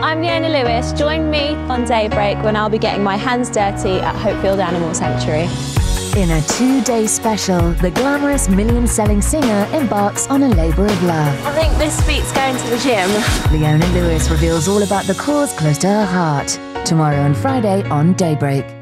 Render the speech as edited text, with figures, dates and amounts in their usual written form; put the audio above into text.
I'm Leona Lewis. Join me on Daybreak when I'll be getting my hands dirty at Hopefield Animal Sanctuary. In a 2-day special, the glamorous million-selling singer embarks on a labour of love. I think this beats going to the gym. Leona Lewis reveals all about the cause close to her heart. Tomorrow and Friday on Daybreak.